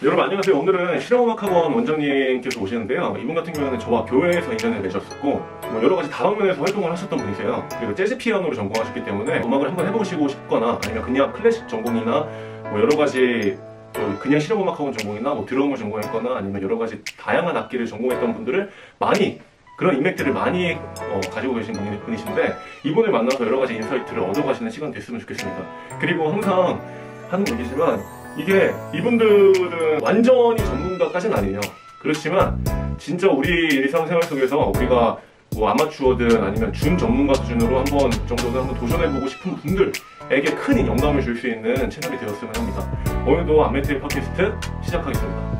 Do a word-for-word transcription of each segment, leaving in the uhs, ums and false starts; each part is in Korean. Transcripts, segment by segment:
여러분 안녕하세요. 오늘은 실용음악학원 원장님께서 오시는데요. 이분 같은 경우에는 저와 교회에서 인연을 맺었었고 뭐 여러 가지 다방면에서 활동을 하셨던 분이세요. 그리고 재즈 피아노를 전공하셨기 때문에 음악을 한번 해보시고 싶거나 아니면 그냥 클래식 전공이나 뭐 여러 가지 뭐 그냥 실용음악학원 전공이나 뭐 드럼을 전공했거나 아니면 여러 가지 다양한 악기를 전공했던 분들을 많이 그런 인맥들을 많이 어, 가지고 계신 분이, 분이신데 이분을 만나서 여러 가지 인사이트를 얻어가시는 시간 됐으면 좋겠습니다. 그리고 항상 하는 얘기지만 이게 이분들은 완전히 전문가까지는 아니에요. 그렇지만 진짜 우리 일상생활 속에서 우리가 뭐 아마추어든 아니면 준 전문가 수준으로 한번 정도는 한번 도전해보고 싶은 분들에게 큰 영감을 줄 수 있는 채널이 되었으면 합니다. 오늘도 안메트의 팟캐스트 시작하겠습니다.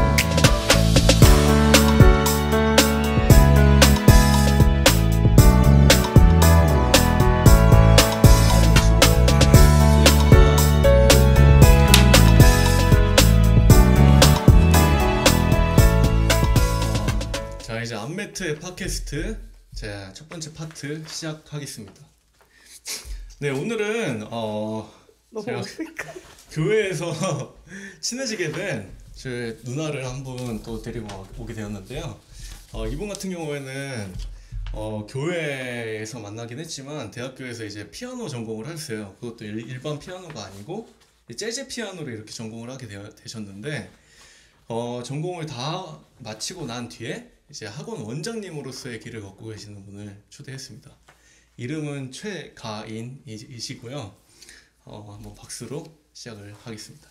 이제 안메트의 팟캐스트 자, 첫 번째 파트 시작하겠습니다. 네, 오늘은 어 제가 교회에서 친해지게 된 제 누나를 한 분 또 데리고 오게 되었는데요. 어, 이분 같은 경우에는 어, 교회에서 만나긴 했지만 대학교에서 이제 피아노 전공을 하셨어요. 그것도 일, 일반 피아노가 아니고 재즈 피아노를 이렇게 전공을 하게 되어, 되셨는데 어, 전공을 다 마치고 난 뒤에 이제 학원 원장님으로서의 길을 걷고 계시는 분을 초대했습니다. 이름은 최가인이시고요. 어, 한번 박수로 시작을 하겠습니다.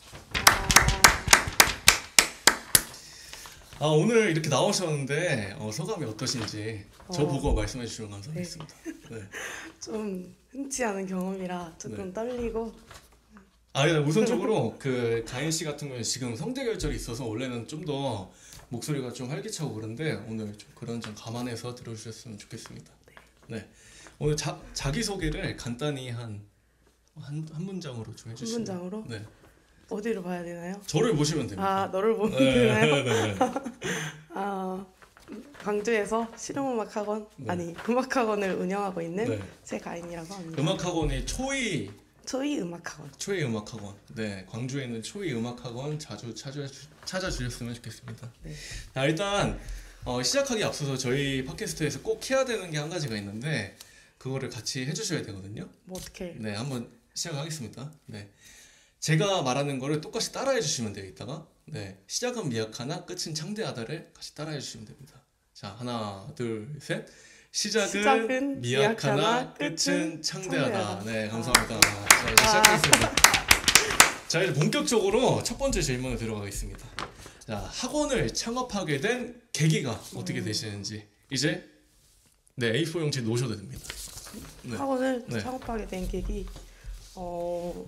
아, 오늘 이렇게 나오셨는데 어, 소감이 어떠신지 저 어, 보고 말씀해 주시면 감사하겠습니다. 네. 네. 좀 흔치 않은 경험이라 조금 네. 떨리고. 아, 우선적으로 그 가인 씨 같은 경우는 지금 성대 결절이 있어서 원래는 좀 더 목소리가 좀 활기차고 그런데 오늘 좀 그런 점 감안해서 들어주셨으면 좋겠습니다. 네, 오늘 자, 자기소개를 간단히 한, 한, 한 문장으로 좀 해주시면. 한 문장으로? 네. 어디로 봐야 되나요? 저를 보시면 됩니다. 아, 너를 보면 네, 되나요? 네, 네. 아, 광주에서 실용음악학원, 네. 아니 음악학원을 운영하고 있는 네. 최가인이라고 합니다. 음악학원이 초이 초이 음악학원. 초이 음악학원. 네, 광주에 있는 초이 음악학원 자주 찾아 찾아주셨으면 좋겠습니다. 네. 자, 일단 어, 시작하기 앞서서 저희 팟캐스트에서 꼭 해야 되는 게 한 가지가 있는데 그거를 같이 해주셔야 되거든요. 뭐 어떻게? 네, 한번 시작하겠습니다. 네, 제가 말하는 거를 똑같이 따라해 주시면 돼요. 이따가 네, 시작은 미약하나 끝은 창대하다를 같이 따라해 주시면 됩니다. 자, 하나, 둘, 셋. 시작은, 시작은 미약하나, 미약하나 끝은 창대하다. 창대하다. 네, 감사합니다. 아. 자, 이제 시작하겠습니다. 자, 이제 본격적으로 첫 번째 질문을 들어가겠습니다. 자, 학원을 창업하게 된 계기가 어떻게 음. 되시는지 이제 네, 에이 사 용지 놓으셔도 됩니다. 네. 학원을 네. 창업하게 된 계기, 어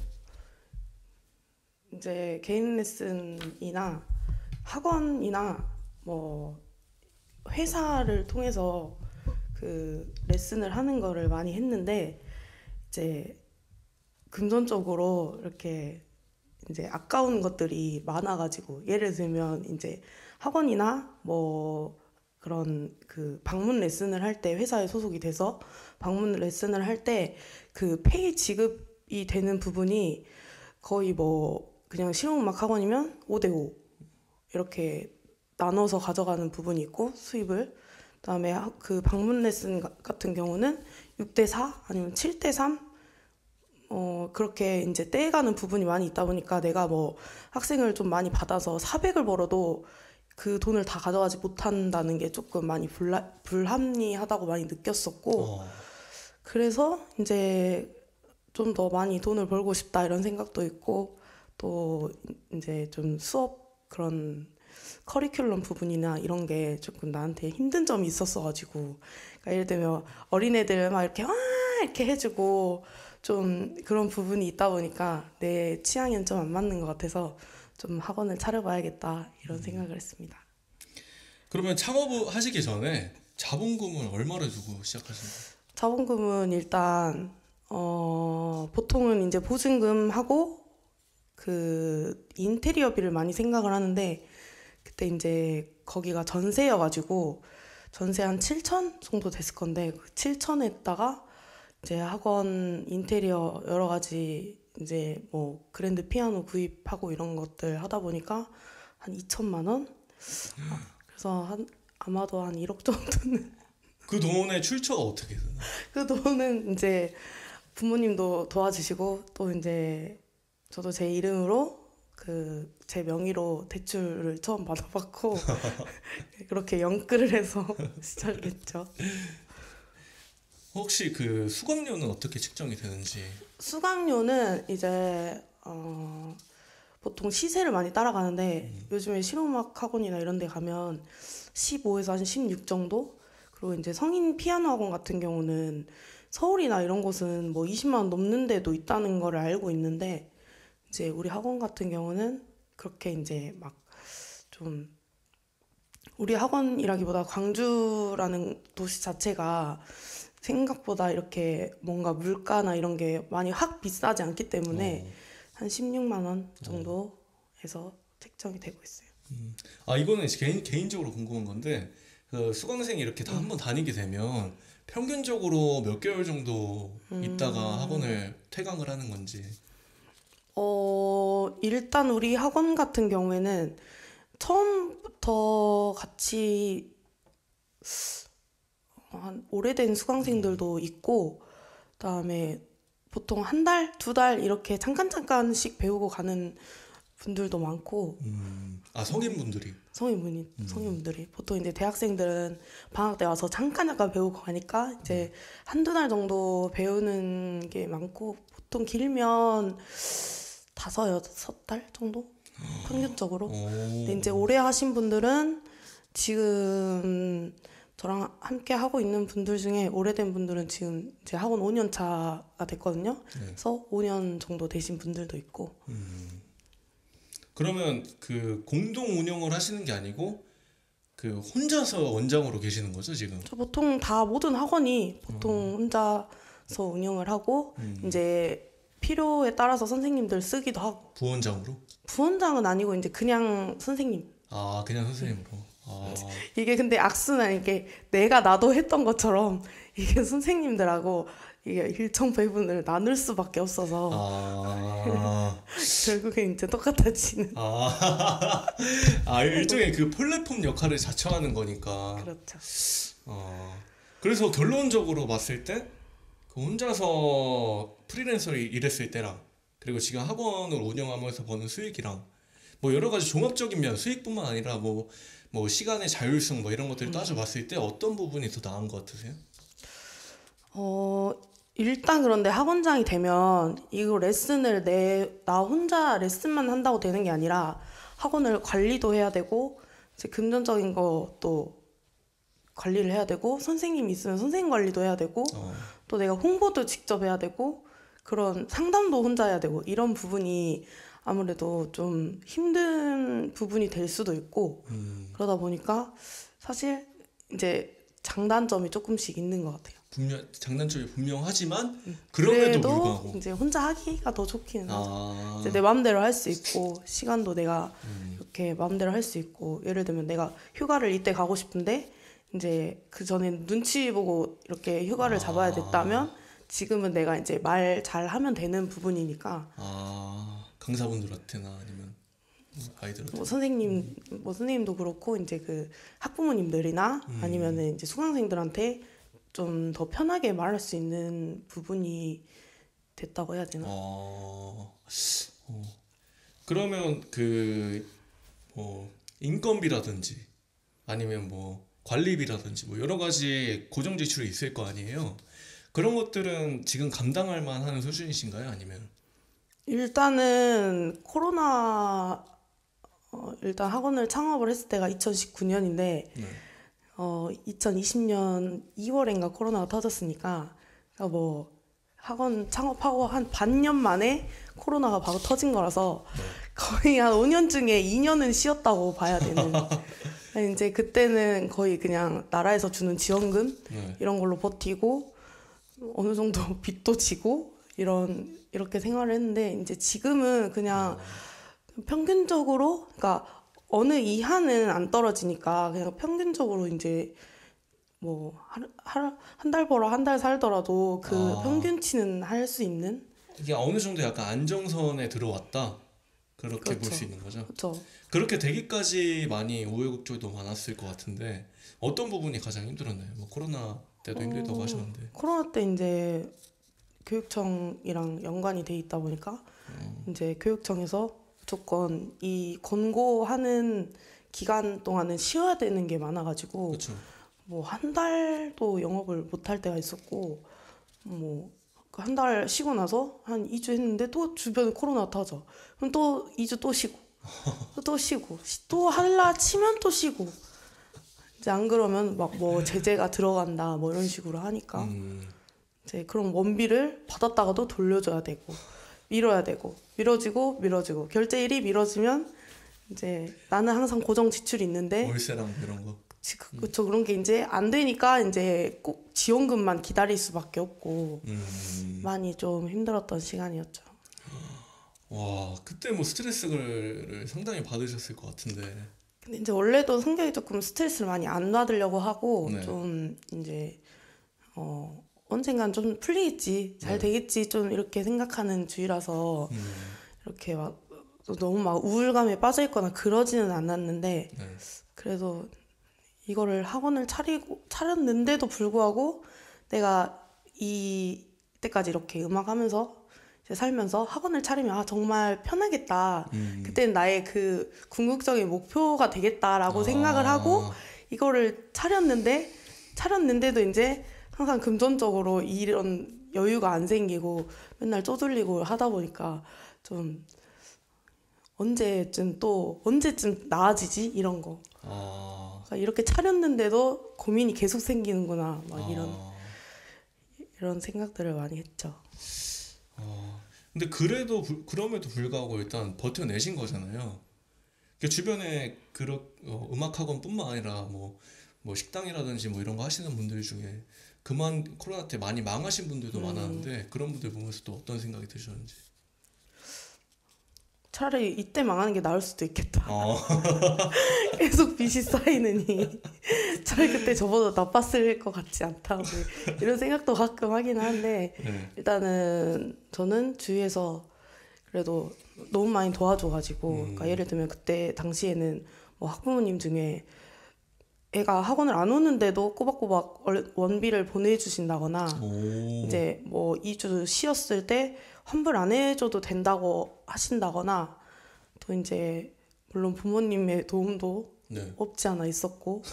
이제 개인 레슨이나 학원이나 뭐 회사를 통해서 그 레슨을 하는 거를 많이 했는데 이제 금전적으로 이렇게 이제 아까운 것들이 많아가지고 예를 들면 이제 학원이나 뭐 그런 그 방문 레슨을 할 때 회사에 소속이 돼서 방문 레슨을 할 때 그 페이 지급이 되는 부분이 거의 뭐 그냥 실용음악 학원이면 오 대 오 이렇게 나눠서 가져가는 부분이 있고 수입을 그다음에 그 방문 레슨 같은 경우는 육 대 사 아니면 칠 대 삼 어 그렇게 이제 떼가는 부분이 많이 있다 보니까 내가 뭐 학생을 좀 많이 받아서 사백을 벌어도 그 돈을 다 가져가지 못한다는 게 조금 많이 불라, 불합리하다고 많이 느꼈었고 어. 그래서 이제 좀 더 많이 돈을 벌고 싶다 이런 생각도 있고 또 이제 좀 수업 그런 커리큘럼 부분이나 이런 게 조금 나한테 힘든 점이 있었어가지고 그러니까 예를 들면 어린애들 막 이렇게 와 이렇게 해주고 좀 그런 부분이 있다 보니까 내 취향에는 좀 안 맞는 것 같아서 좀 학원을 차려봐야겠다 이런 생각을 했습니다. 그러면 창업을 하시기 전에 자본금을 얼마를 주고 시작하신 거예요? 자본금은 일단 어 보통은 이제 보증금하고 그 인테리어비를 많이 생각을 하는데 그때 이제 거기가 전세여가지고 전세 한 칠천 정도 됐을 건데 그 칠천에다가 이제 학원 인테리어 여러 가지 이제 뭐 그랜드 피아노 구입하고 이런 것들 하다 보니까 한 이천만 원? 아, 그래서 한 아마도 한 일억 정도는 그 돈의 출처가 어떻게 되나? 그 돈은 이제 부모님도 도와주시고 또 이제 저도 제 이름으로 그 제 명의로 대출을 처음 받아봤고 그렇게 연끌을 해서 시작을 했죠. 혹시 그 수강료는 어떻게 책정이 되는지? 수강료는 이제 어 보통 시세를 많이 따라가는데 음. 요즘에 실용음악 학원이나 이런 데 가면 십오에서 한 십육 정도? 그리고 이제 성인 피아노 학원 같은 경우는 서울이나 이런 곳은 뭐 이십만 원 넘는 데도 있다는 거를 알고 있는데 이제 우리 학원 같은 경우는 그렇게 이제 막 좀 우리 학원이라기보다 광주라는 도시 자체가 생각보다 이렇게 뭔가 물가나 이런 게 많이 확 비싸지 않기 때문에 어. 한 십육만 원 정도 해서 책정이 되고 있어요. 음. 아 이거는 개인 개인적으로 궁금한 건데 그 수강생이 이렇게 다 한번 다니게 되면 평균적으로 몇 개월 정도 있다가 학원을 퇴강을 하는 건지. 어, 일단 우리 학원 같은 경우에는 처음부터 같이 한 오래된 수강생들도 있고 그다음에 보통 한 달, 두 달 이렇게 잠깐 잠깐씩 배우고 가는 분들도 많고 음. 아 성인분들이. 성인분이 성인분들이 보통 이제 대학생들은 방학 때 와서 잠깐 잠깐 배우고 가니까 이제 한두 달 정도 배우는 게 많고 보통 길면 다섯 여섯 달 정도 평균적으로. 오. 근데 이제 오래 하신 분들은 지금 저랑 함께 하고 있는 분들 중에 오래된 분들은 지금 이제 학원 오 년 차가 됐거든요. 네. 그래서 오 년 정도 되신 분들도 있고. 음. 그러면 그 공동 운영을 하시는 게 아니고 그 혼자서 원장으로 계시는 거죠 지금? 저 보통 다 모든 학원이 보통 혼자서 운영을 하고 음. 이제 필요에 따라서 선생님들 쓰기도 하고 부원장으로? 부원장은 아니고 이제 그냥 선생님. 아 그냥 선생님으로. 아. 이게 근데 악순환 이게 내가 나도 했던 것처럼 이게 선생님들하고 이게 일정 배분을 나눌 수밖에 없어서 아. 결국에 이제 똑같아지는. 아. 아 일종의 그 플랫폼 역할을 자처하는 거니까. 그렇죠. 어. 그래서 결론적으로 봤을 때 그 혼자서 프리랜서로 일했을 때랑 그리고 지금 학원을 운영하면서 버는 수익이랑 뭐 여러 가지 종합적인 면 수익뿐만 아니라 뭐 뭐 시간의 자율성 뭐 이런 것들을 따져봤을 때 어떤 부분이 더 나은 것 같으세요? 어 일단 그런데 학원장이 되면 이거 레슨을 내 나 혼자 레슨만 한다고 되는 게 아니라 학원을 관리도 해야 되고 이제 금전적인 것도 관리를 해야 되고 선생님이 있으면 선생님 관리도 해야 되고 어. 또 내가 홍보도 직접 해야 되고 그런 상담도 혼자 해야 되고 이런 부분이 아무래도 좀 힘든 부분이 될 수도 있고 음. 그러다 보니까 사실 이제 장단점이 조금씩 있는 것 같아요. 분명 장단점이 분명하지만 그럼에도 그래도 불구하고 이제 혼자 하기가 더 좋기는 하죠. 아. 이제 내 마음대로 할 수 있고 시간도 내가 음. 이렇게 마음대로 할 수 있고 예를 들면 내가 휴가를 이때 가고 싶은데 이제 그 전에 눈치 보고 이렇게 휴가를 아. 잡아야 됐다면 지금은 내가 이제 말 잘하면 되는 부분이니까 아 강사분들한테나 아니면 아이들한테. 뭐 선생님 뭐 선생님도 그렇고 이제 그 학부모님들이나 음. 아니면은 이제 수강생들한테 좀 더 편하게 말할 수 있는 부분이 됐다고 해야 되나? 어. 어. 그러면 그 뭐 인건비라든지 아니면 뭐 관리비라든지 뭐 여러 가지 고정 지출이 있을 거 아니에요. 그런 것들은 지금 감당할 만한 수준이신가요? 아니면 일단은 코로나 어, 일단 학원을 창업을 했을 때가 이천십구 년인데 네. 어, 이천이십 년 이월인가 코로나가 터졌으니까 그러니까 뭐 학원 창업하고 한 반년 만에 코로나가 바로 터진 거라서 네. 거의 한 오 년 중에 이 년은 쉬었다고 봐야 되는. 이제 그때는 거의 그냥 나라에서 주는 지원금 네. 이런 걸로 버티고 어느 정도 빚도 지고 이런 이렇게 생활을 했는데 이제 지금은 그냥 평균적으로 그러니까 어느 이하는 안 떨어지니까 그냥 평균적으로 이제 뭐 한 달 벌어 한 달 살더라도 그 아. 평균치는 할 수 있는 이게 어느 정도 약간 안정선에 들어왔다. 그렇게 볼 그렇죠. 수 있는 거죠. 그렇죠. 그렇게 되기까지 많이 우여곡절도 많았을 것 같은데 어떤 부분이 가장 힘들었나요? 뭐 코로나 때도 힘들다고 어, 하셨는데. 코로나 때 이제 교육청이랑 연관이 돼 있다 보니까 어, 이제 교육청에서 무조건 이 권고하는 기간 동안은 쉬어야 되는 게 많아가지고 그렇죠. 뭐 한 달도 영업을 못 할 때가 있었고 뭐 한 달 쉬고 나서 한 이 주 했는데 또 주변에 코로나 터져. 그럼 또 이 주 또 쉬고 또, 또 쉬고 시- 또 할라 치면 또 쉬고 이제 안 그러면 막 뭐 제재가 들어간다 뭐 이런 식으로 하니까 음, 이제 그런 원비를 받았다가도 돌려줘야 되고 미뤄야 되고 미뤄지고 미뤄지고 결제일이 미뤄지면 이제 나는 항상 고정 지출이 있는데 월세랑 이런 거. 지- 그- 그쵸 그런 게 이제 안 되니까 이제 꼭 지원금만 기다릴 수밖에 없고 음, 많이 좀 힘들었던 시간이었죠. 와 그때 뭐 스트레스를 상당히 받으셨을 것 같은데. 근데 이제 원래도 성격이 조금 스트레스를 많이 안 받으려고 하고 네. 좀 이제 어 언젠간 좀 풀리겠지 잘 네. 되겠지 좀 이렇게 생각하는 주의라서 음, 이렇게 막 너무 막 우울감에 빠져 있거나 그러지는 않았는데 네. 그래도 이거를 학원을 차리고 차렸는데도 불구하고 내가 이때까지 이렇게 음악 하면서 이제 살면서 학원을 차리면 아 정말 편하겠다. 음. 그때는 나의 그 궁극적인 목표가 되겠다라고 아, 생각을 하고 이거를 차렸는데 차렸는데도 이제 항상 금전적으로 이런 여유가 안 생기고 맨날 쪼들리고 하다 보니까 좀 언제쯤 또 언제쯤 나아지지 이런 거. 아, 그러니까 이렇게 차렸는데도 고민이 계속 생기는구나 막 이런 아, 이런 생각들을 많이 했죠. 아. 근데 그래도 불- 그럼에도 불구하고 일단 버텨내신 거잖아요. 그 주변에 그런 어, 음악 학원뿐만 아니라 뭐, 뭐 식당이라든지 뭐 이런 거 하시는 분들 중에 그만 코로나 때 많이 망하신 분들도 음. 많았는데 그런 분들 보면서 또 어떤 생각이 드셨는지. 차라리 이때 망하는 게 나을 수도 있겠다. 어, 계속 빚이 쌓이느니 차라리 그때 저보다 나빴을 것 같지 않다. 뭐 이런 생각도 가끔 하긴 하는데 네. 일단은 저는 주위에서 그래도 너무 많이 도와줘가지고 음. 그러니까 예를 들면 그때 당시에는 뭐 학부모님 중에 애가 학원을 안 오는데도 꼬박꼬박 얼- 원비를 보내주신다거나 오, 이제 뭐 이 주 쉬었을 때 환불 안 해줘도 된다고 하신다거나 또 이제 물론 부모님의 도움도 네. 없지 않아 있었고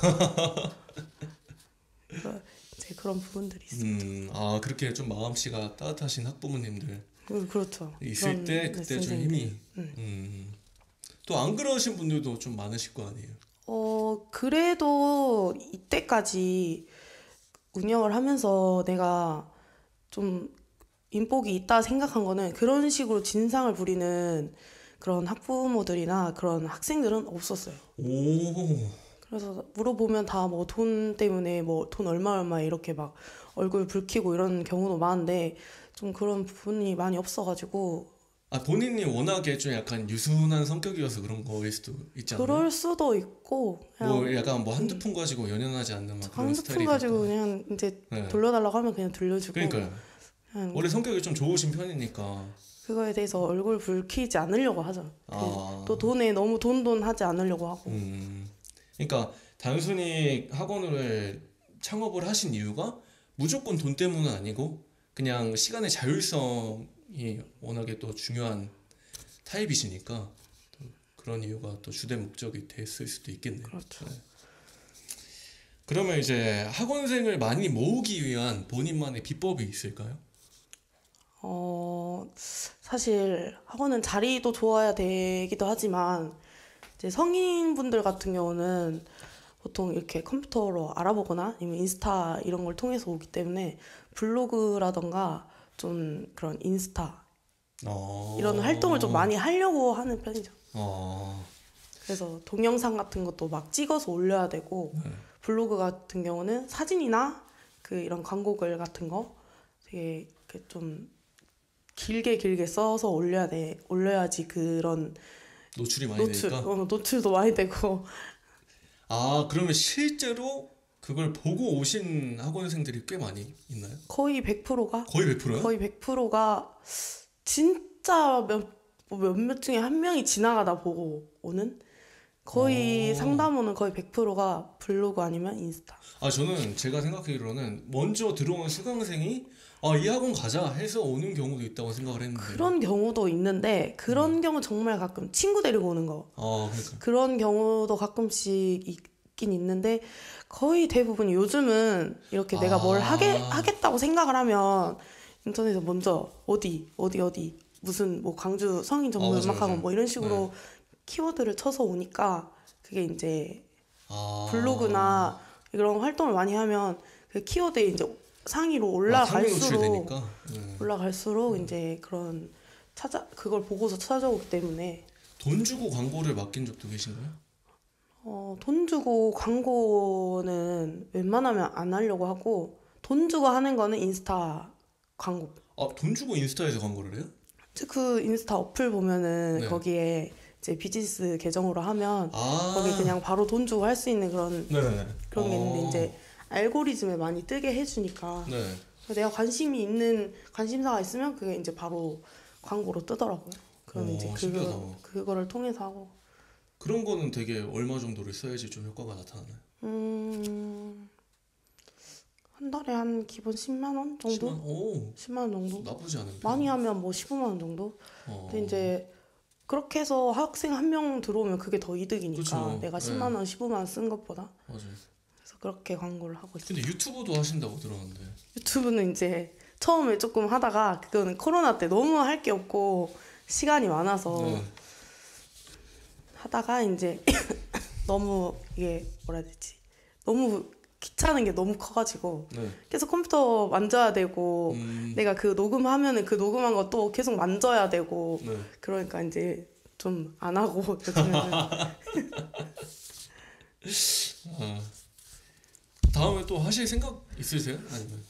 그래서 이제 그런 부분들이 있어요. 음, 아 그렇게 좀 마음씨가 따뜻하신 학부모님들 그- 그렇죠. 있을 그런 때 그때 좀 레슨생들. 힘이. 음. 또 안 그러신 분들도 좀 많으실 거 아니에요. 어 그래도 이때까지 운영을 하면서 내가 좀 인복이 있다 생각한 거는 그런 식으로 진상을 부리는 그런 학부모들이나 그런 학생들은 없었어요. 오, 그래서 물어보면 다 뭐 돈 때문에 뭐 돈 얼마 얼마 이렇게 막 얼굴 붉히고 이런 경우도 많은데 좀 그런 부분이 많이 없어가지고 아 본인이 워낙에 좀 약간 유순한 성격이어서 그런 거일 수도 있지 않나요? 그럴 수도 있고 그냥 뭐 약간 뭐 한두 푼 가지고 연연하지 않는 막 그런 한두 푼 스타일이 가지고 그냥 이제 네. 돌려달라고 하면 그냥 돌려주고 그러니까요. 그냥 원래 성격이 좀 좋으신 편이니까. 그거에 대해서 얼굴 붉히지 않으려고 하죠. 그 아. 또 돈에 너무 돈돈 하지 않으려고 하고 음. 그러니까 단순히 학원을 창업을 하신 이유가 무조건 돈 때문은 아니고 그냥 시간의 자율성이 워낙에 또 중요한 타입이시니까 또 그런 이유가 또 주된 목적이 됐을 수도 있겠네요. 그렇죠. 네. 그러면 이제 학원생을 많이 모으기 위한 본인만의 비법이 있을까요? 어 사실 학원은 자리도 좋아야 되기도 하지만 이제 성인분들 같은 경우는 보통 이렇게 컴퓨터로 알아보거나 아니면 인스타 이런 걸 통해서 오기 때문에 블로그라던가 좀 그런 인스타 어... 이런 활동을 좀 많이 하려고 하는 편이죠. 어... 그래서 동영상 같은 것도 막 찍어서 올려야 되고 네. 블로그 같은 경우는 사진이나 그 이런 광고글 같은 거 되게 이렇게 좀 길게 길게 써서 올려야 돼 올려야지 그런 노출이 많이 노출 되니까. 어, 노출도 많이 되고 아 그러면 실제로 그걸 보고 오신 학원생들이 꽤 많이 있나요? 거의 백 퍼센트가 거의 백 퍼센트요? 거의 백 퍼센트가 진짜 몇 뭐 몇몇 중에 한 명이 지나가다 보고 오는 거의 오. 상담원은 거의 백 퍼센트가 블로그 아니면 인스타. 아 저는 제가 생각하기로는 먼저 들어온 수강생이 아 이 학원 가자 해서 오는 경우도 있다고 생각을 했는데. 그런 경우도 있는데 그런 음. 경우 정말 가끔 친구 데리고 오는 거 아 그러니까. 그런 경우도 가끔씩 있긴 있는데 거의 대부분 요즘은 이렇게 내가 뭘 아. 하게 하겠다고 생각을 하면 인터넷에서 먼저 어디 어디 어디 무슨 뭐 광주 성인 전문 아, 맞아, 음악학원 맞아. 뭐 이런 식으로 키워드를 쳐서 오니까 그게 이제 아. 블로그나 이런 활동을 많이 하면 그 키워드에 이제 상위로 아, 상위 올라갈수록 노출되니까. 네. 올라갈수록 이제 그런 찾아 그걸 보고서 찾아오기 때문에 돈 주고 광고를 맡긴 적도 계신가요? 어, 돈 주고 광고는 웬만하면 안 하려고 하고 돈 주고 하는 거는 인스타 광고. 아 돈 주고 인스타에서 광고를 해요? 즉 그 인스타 어플 보면은 네. 거기에 이제 비즈니스 계정으로 하면 아. 거기 그냥 바로 돈 주고 할 수 있는 그런 네네네. 그런 게 있는데 어. 이제 알고리즘에 많이 뜨게 해주니까 네. 내가 관심이 있는 관심사가 있으면 그게 이제 바로 광고로 뜨더라고요. 그럼 오, 이제 신기하다. 그거 그거를 통해서 하고 그런 거는 되게 얼마 정도를 써야지 좀 효과가 나타나나요? 음, 한 달에 한 기본 십만 원 정도? 십만? 오 십만 원 정도? 나쁘지 않은 편. 많이 하면 뭐 십오만 원 정도? 어. 근데 이제 그렇게 해서 학생 한 명 들어오면 그게 더 이득이니까 그쵸. 내가 네. 십만 원, 십오만 원 쓴 것보다 맞아요. 그래서 그렇게 광고를 하고 있어요. 근데 유튜브도 하신다고 들었는데. 유튜브는 이제 처음에 조금 하다가 그거는 코로나 때 너무 할 게 없고 시간이 많아서 네. 하다가 이제 너무 이게 뭐라 해야 되지? 너무 귀찮은 게 너무 커가지고 네. 계속 컴퓨터 만져야 되고 음, 내가 그 녹음하면은 그 녹음한 거 또 계속 만져야 되고 네. 그러니까 이제 좀 안 하고 요즘에는 아. 다음에 또 하실 생각 있으세요? 아니면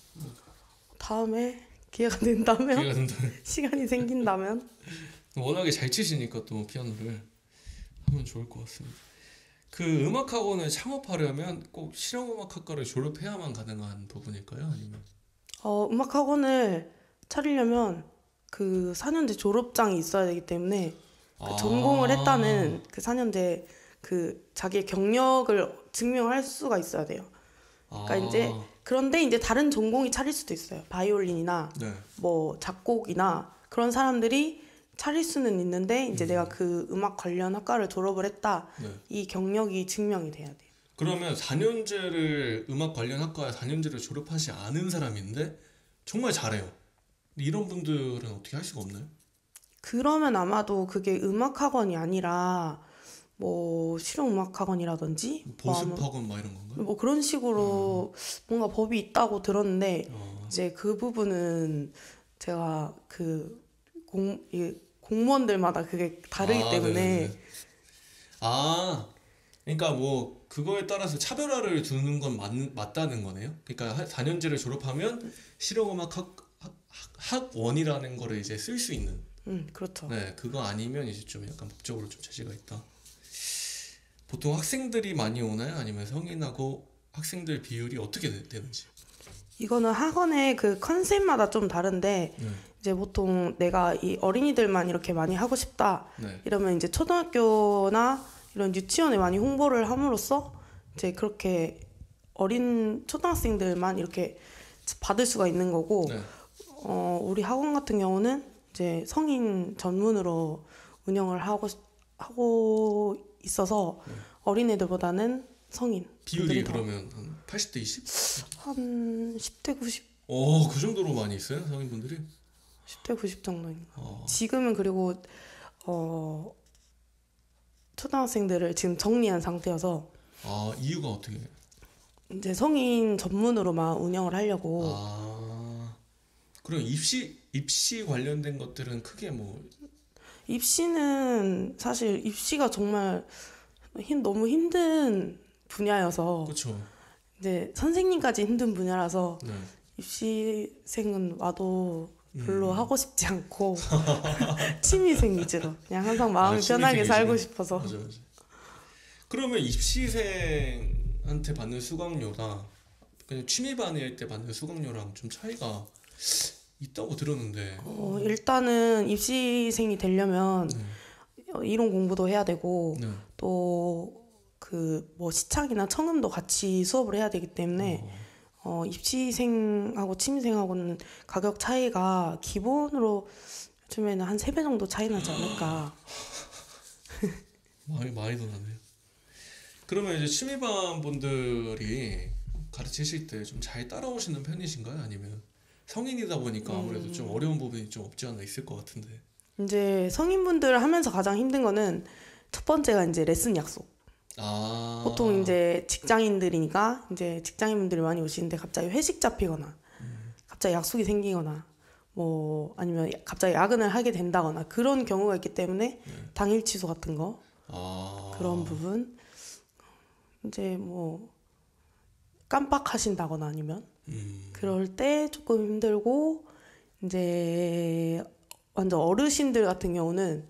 다음에 기회가 된다면 기회가 된다면 시간이 생긴다면 워낙에 잘 치시니까 또 피아노를 하면 좋을 것 같습니다. 그 음악학원을 창업하려면 꼭 실용음악학과를 졸업해야만 가능한 부분일까요? 아니면 어, 음악 학원을 차리려면 그 사 년제 졸업장이 있어야 되기 때문에 그 아. 전공을 했다는 그 사 년제 그 자기의 경력을 증명할 수가 있어야 돼요. 그러니까 아. 이제 그런데 이제 다른 전공이 차릴 수도 있어요. 바이올린이나 네. 뭐 작곡이나 그런 사람들이 차릴 수는 있는데 이제 음. 내가 그 음악 관련 학과를 졸업을 했다. 네. 이 경력이 증명이 돼야 돼요. 그러면 사 년제를 음악 관련 학과에 사 년제를 졸업하지 않은 사람인데 정말 잘해요. 근데 이런 분들은 어떻게 할 수가 없나요? 그러면 아마도 그게 음악 학원이 아니라 뭐 실용 음악 학원이라든지 뭐, 아마- 보습학원 막 이런 건가요? 뭐 그런 식으로 뭔가 법이 있다고 들었는데 어. 이제 그 부분은 제가 그 공, 이 공무원들마다 그게 다르기 아, 때문에 네네네. 아, 그러니까 뭐 그거에 따라서 차별화를 두는 건 맞, 맞다는 거네요. 그러니까 사 년제를 졸업하면 실용음악 학, 학, 학- 학원이라는 거를 이제 쓸 수 있는. 음 그렇죠. 네, 그거 아니면 이제 좀 약간 법적으로 좀 제시가 있다. 보통 학생들이 많이 오나요? 아니면 성인하고 학생들 비율이 어떻게 되, 되는지? 이거는 학원의 그 컨셉마다 좀 다른데 네, 이제 보통 내가 이 어린이들만 이렇게 많이 하고 싶다 네, 이러면 이제 초등학교나 이런 유치원에 많이 홍보를 함으로써 이제 그렇게 어린 초등학생들만 이렇게 받을 수가 있는 거고 네. 어, 우리 학원 같은 경우는 이제 성인 전문으로 운영을 하고 하고 있어서 네. 어린애들보다는 성인 비율이 분들이 더 그러면 한 팔십 대 이십? 한 십 대 구십 어, 그 정도로 많이 있어요? 성인분들이? 십 대 구십 정도인 거. 어, 지금은 그리고 어 초등학생들을 지금 정리한 상태여서 아, 이유가 어떻게? 이제 성인 전문으로만 운영을 하려고 아, 그럼 입시 입시 관련된 것들은 크게 뭐 입시는 사실 입시가 정말 힘, 너무 힘든 분야여서 그렇죠. 이제 선생님까지 힘든 분야라서 네. 입시생은 와도 별로 음. 하고 싶지 않고 취미생 위주로 그냥 항상 마음이 아, 취미생 편하게 살고 위주로? 싶어서 맞아 맞아. 그러면 입시생한테 받는 수강료랑 그냥 취미반일 때 받는 수강료랑 좀 차이가 있다고 들었는데. 어, 일단은 입시생이 되려면 네. 어, 이론 공부도 해야 되고 네. 또 그 뭐 시창이나 청음도 같이 수업을 해야 되기 때문에 어. 어, 입시생하고 취미생하고는 가격 차이가 기본으로 요즘에는 한 세 배 정도 차이 나지 않을까. 많이 많이 더 나네요. 그러면 이제 취미반 분들이 가르치실 때 좀 잘 따라오시는 편이신가요? 아니면 성인이다 보니까 아무래도 음. 좀 어려운 부분이 좀 없지 않아 있을 것 같은데. 이제 성인분들 하면서 가장 힘든 거는 첫 번째가 이제 레슨 약속. 아. 보통 이제 직장인들이니까 이제 직장인분들이 많이 오시는데 갑자기 회식 잡히거나 음. 갑자기 약속이 생기거나 뭐 아니면 갑자기 야근을 하게 된다거나 그런 경우가 있기 때문에 네. 당일 취소 같은 거 아. 그런 부분 이제 뭐 깜빡하신다거나 아니면 음. 그럴 때 조금 힘들고 이제 완전 어르신들 같은 경우는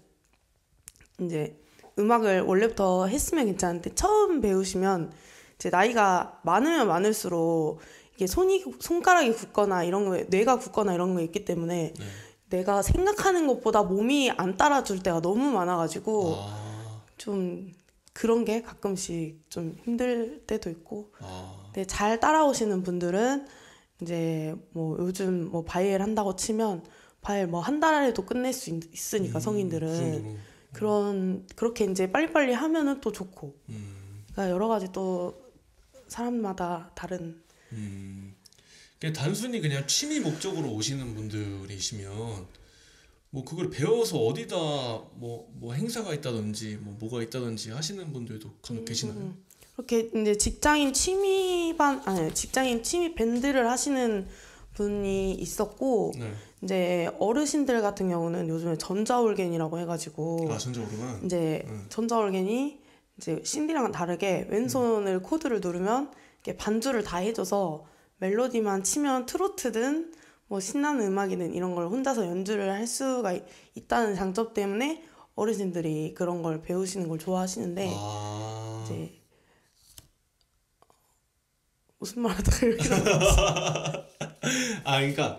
이제 음악을 원래부터 했으면 괜찮은데 처음 배우시면 이제 나이가 많으면 많을수록 이게 손이 손가락이 굳거나 이런 거 뇌가 굳거나 이런 거 있기 때문에 네. 내가 생각하는 것보다 몸이 안 따라줄 때가 너무 많아가지고 아. 좀 그런 게 가끔씩 좀 힘들 때도 있고 아. 근데 잘 따라오시는 분들은 이제 뭐 요즘 뭐 바이엘 한다고 치면 바이엘 뭐 한 달에도 끝낼 수 있, 있으니까 음, 성인들은 그 정도로. 그런 그렇게 이제 빨리빨리 하면은 또 좋고 음. 그러니까 여러 가지 또 사람마다 다른 음. 그냥 단순히 그냥 취미 목적으로 오시는 분들이시면 뭐 그걸 배워서 어디다 뭐 뭐 행사가 있다든지 뭐 뭐가 있다든지 하시는 분들도 간혹 계시나요? 음, 그렇게 이제 직장인 취미반 아니 직장인 취미 밴드를 하시는 분이 있었고 네. 이제 어르신들 같은 경우는 요즘에 전자올겐이라고 해가지고 아, 전적으로만. 이제 음. 전자올겐이 이제 신디랑은 다르게 왼손을 코드를 누르면 이렇게 반주를 다 해줘서 멜로디만 치면 트로트든 뭐 신나는 음악이든 이런 걸 혼자서 연주를 할 수가 있, 있다는 장점 때문에 어르신들이 그런 걸 배우시는 걸 좋아하시는데 아. 이제 무슨 말 하다가 이렇게 아, 그러니까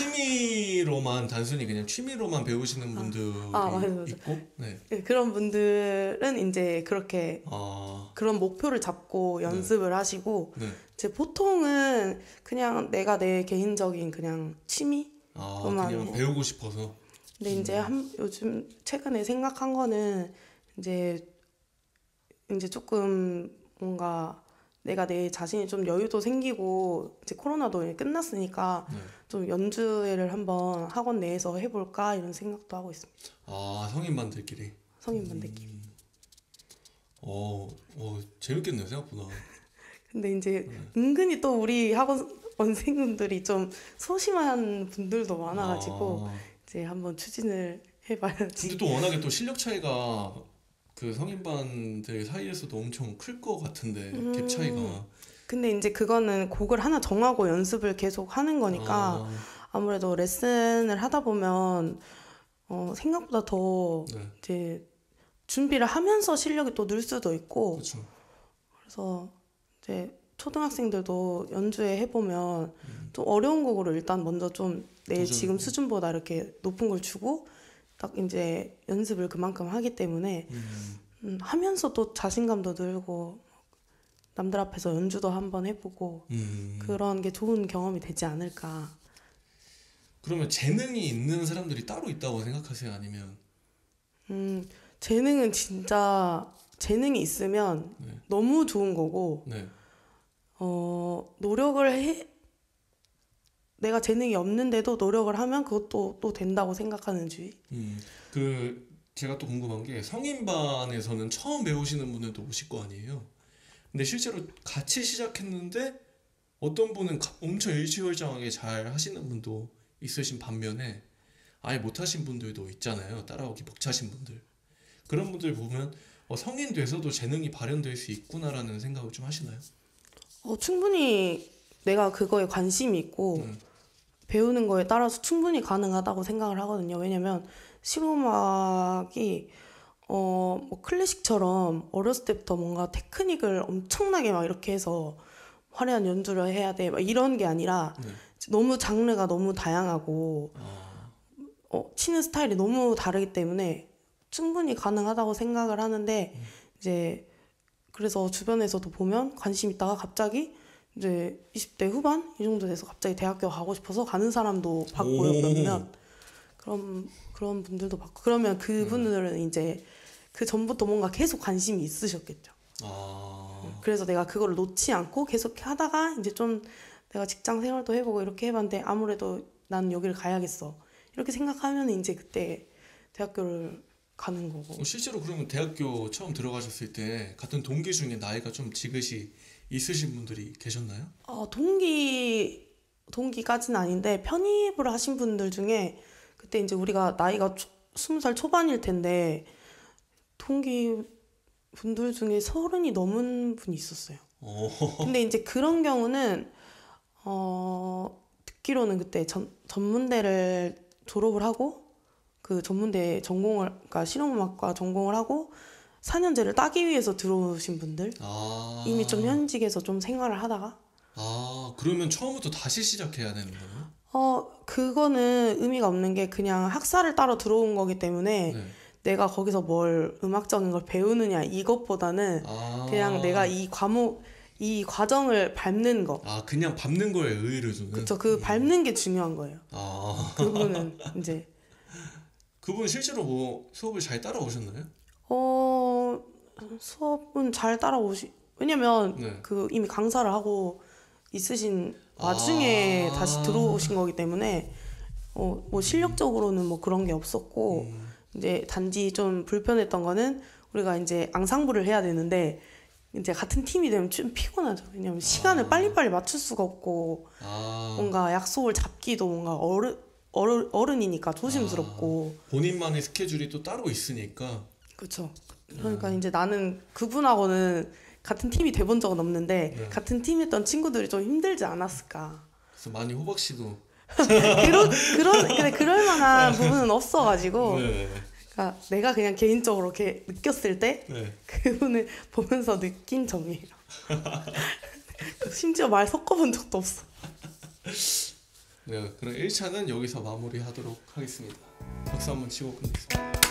취미로만 단순히 그냥 취미로만 배우시는 분들이 아, 맞아요, 맞아요. 있고, 네. 네, 그런 분들은 이제 그렇게 아, 그런 목표를 잡고 연습을 하시고 네. 이제 보통은 그냥 내가 내 개인적인 그냥 취미 아, 그만 그냥 뭐. 배우고 싶어서. 근데 이제 한 요즘 최근에 생각한 거는 이제 이제 조금 뭔가 내가 내 자신이 좀 여유도 생기고 이제 코로나도 이제 끝났으니까 네. 좀 연주회를 한번 학원 내에서 해볼까 이런 생각도 하고 있습니다. 아, 성인반들끼리. 성인분들끼리. 음. 어, 어, 재밌겠네요, 생각보다. 근데 이제 네. 은근히 또 우리 학원 원생분들이 좀 소심한 분들도 많아가지고 아, 이제 한번 추진을 해봐야지. 근데 또 워낙에 또 실력 차이가 그 성인반들 사이에서도 엄청 클 것 같은데, 음. 갭 차이가. 근데 이제 그거는 곡을 하나 정하고 연습을 계속 하는 거니까 아, 아무래도 레슨을 하다 보면 어, 생각보다 더 네, 이제 준비를 하면서 실력이 또 늘 수도 있고 그렇죠. 그래서 이제 초등학생들도 연주회 해보면 음. 좀 어려운 곡으로 일단 먼저 좀 내 도전. 지금 수준보다 이렇게 높은 걸 주고 딱 이제 연습을 그만큼 하기 때문에 음. 음, 하면서 또 자신감도 늘고 남들 앞에서 연주도 한번 해보고 음. 그런 게 좋은 경험이 되지 않을까. 그러면 재능이 있는 사람들이 따로 있다고 생각하세요? 아니면 음, 재능은 진짜 재능이 있으면 네. 너무 좋은 거고 네. 어, 노력을 해 내가 재능이 없는데도 노력을 하면 그것도 또 된다고 생각하는 주의. 음. 그 제가 또 궁금한 게 성인반에서는 처음 배우시는 분들도 오실 거 아니에요? 근데 실제로 같이 시작했는데 어떤 분은 가- 엄청 일취월장하게 잘 하시는 분도 있으신 반면에 아예 못하신 분들도 있잖아요. 따라오기 벅차신 분들. 그런 분들 보면 어, 성인 돼서도 재능이 발현될 수 있구나라는 생각을 좀 하시나요? 어, 충분히 내가 그거에 관심이 있고 음. 배우는 거에 따라서 충분히 가능하다고 생각을 하거든요. 왜냐면 실용음악이 어, 뭐 클래식처럼 어렸을 때부터 뭔가 테크닉을 엄청나게 막 이렇게 해서 화려한 연주를 해야 돼 막 이런 게 아니라 네. 너무 장르가 너무 다양하고 아, 어, 치는 스타일이 너무 다르기 때문에 충분히 가능하다고 생각을 하는데 음. 이제 그래서 주변에서도 보면 관심 있다가 갑자기 이제 이십 대 후반 이 정도 돼서 갑자기 대학교 가고 싶어서 가는 사람도 봤고요. 오. 몇몇 그런 그런 분들도 봤고 그러면 그분들은 음. 이제 그 전부터 뭔가 계속 관심이 있으셨겠죠. 아, 그래서 내가 그거를 놓지 않고 계속 하다가 이제 좀 내가 직장 생활도 해보고 이렇게 해봤는데 아무래도 난 여기를 가야겠어 이렇게 생각하면 이제 그때 대학교를 가는 거고. 어, 실제로 그러면 대학교 처음 들어가셨을 때 같은 동기 중에 나이가 좀 지긋이 있으신 분들이 계셨나요? 어, 동기 동기까지는 아닌데 편입을 하신 분들 중에 그때 이제 우리가 나이가 초- 스무 살 초반일 텐데 동기 분들 중에 서른이 넘은 분이 있었어요. 어, 근데 이제 그런 경우는 어, 듣기로는 그때 전, 전문대를 졸업을 하고 그 전문대 전공을 그러니까 실용음악과 전공을 하고 사 년제를 따기 위해서 들어오신 분들 아, 이미 좀 현직에서 좀 생활을 하다가 아, 그러면 처음부터 다시 시작해야 되는 거예요? 어 그거는 의미가 없는 게 그냥 학사를 따로 들어온 거기 때문에 네. 내가 거기서 뭘 음악적인 걸 배우느냐 이것보다는 아, 그냥 내가 이 과목 이 과정을 밟는 거 아, 그냥 밟는 거에 의의를 두는. 그쵸 그 밟는 게 중요한 거예요. 아, 그분은 이제 그분 실제로 뭐 수업을 잘 따라오셨나요? 어 수업은 잘 따라오시 왜냐면 네. 그 이미 강사를 하고 있으신 와중에 아. 다시 들어오신 거기 때문에 어 뭐 실력적으로는 뭐 그런 게 없었고 음, 이제 단지 좀 불편했던 거는 우리가 이제 앙상블을 해야 되는데 이제 같은 팀이 되면 좀 피곤하죠. 왜냐면 시간을 아. 빨리빨리 맞출 수가 없고 아, 뭔가 약속을 잡기도 뭔가 어른 어른 어른이니까 조심스럽고 본인만의 스케줄이 또 따로 있으니까. 그렇죠. 그러니까 이제 나는 그분하고는 같은 팀이 돼본 적은 없는데 네. 같은 팀이었던 친구들이 좀 힘들지 않았을까. 그래서 많이 호박 씨도. 그런 그런 근데 그럴 만한 부분은 없어가지고 네, 그러니까 내가 그냥 개인적으로 이렇게 느꼈을 때 네. 그분을 보면서 느낀 점이에요. 심지어 말 섞어본 적도 없어. 네, 그럼 일 차는 여기서 마무리하도록 하겠습니다. 박수 한번 치고 끝내겠습니다.